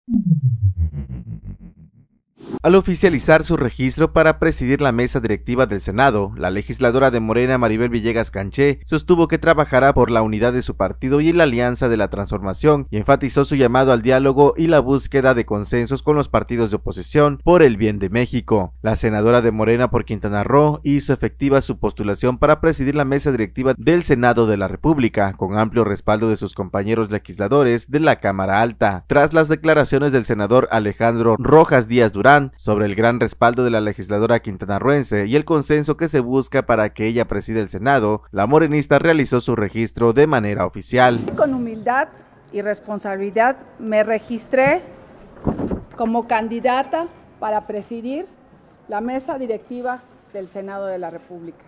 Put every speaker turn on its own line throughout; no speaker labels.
Al oficializar su registro para presidir la mesa directiva del Senado, la legisladora de Morena Maribel Villegas Canché sostuvo que trabajará por la unidad de su partido y la alianza de la transformación y enfatizó su llamado al diálogo y la búsqueda de consensos con los partidos de oposición por el bien de México. La senadora de Morena por Quintana Roo hizo efectiva su postulación para presidir la mesa directiva del Senado de la República, con amplio respaldo de sus compañeros legisladores de la Cámara Alta. Tras las declaraciones del senador Alejandro Rojas Díaz Durán sobre el gran respaldo de la legisladora quintanarroense y el consenso que se busca para que ella presida el Senado, la morenista realizó su registro de manera oficial.
Con humildad y responsabilidad me registré como candidata para presidir la mesa directiva del Senado de la República.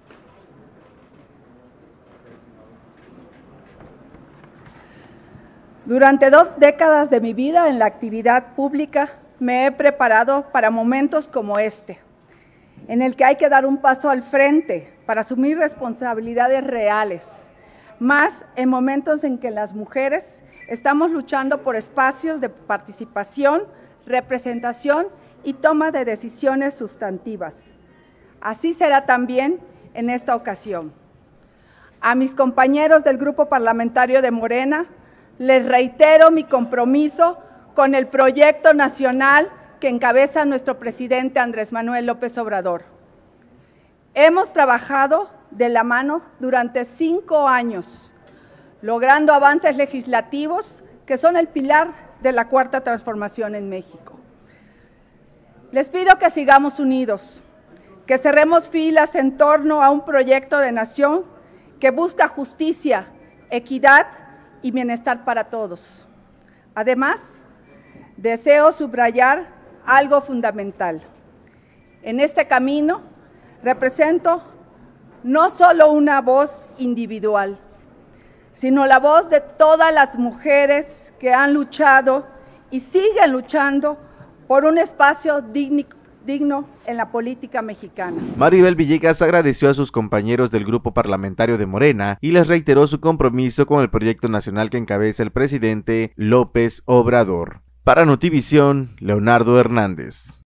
Durante 2 décadas de mi vida en la actividad pública me he preparado para momentos como este, en el que hay que dar un paso al frente para asumir responsabilidades reales, más en momentos en que las mujeres estamos luchando por espacios de participación, representación y toma de decisiones sustantivas. Así será también en esta ocasión. A mis compañeros del Grupo Parlamentario de Morena, les reitero mi compromiso con el proyecto nacional que encabeza nuestro presidente Andrés Manuel López Obrador. Hemos trabajado de la mano durante 5 años, logrando avances legislativos que son el pilar de la Cuarta Transformación en México. Les pido que sigamos unidos, que cerremos filas en torno a un proyecto de nación que busca justicia, equidad y bienestar para todos. Además, deseo subrayar algo fundamental. En este camino represento no solo una voz individual, sino la voz de todas las mujeres que han luchado y siguen luchando por un espacio digno en la política mexicana.
Maribel Villegas agradeció a sus compañeros del Grupo Parlamentario de Morena y les reiteró su compromiso con el proyecto nacional que encabeza el presidente López Obrador. Para Notivisión, Leonardo Hernández.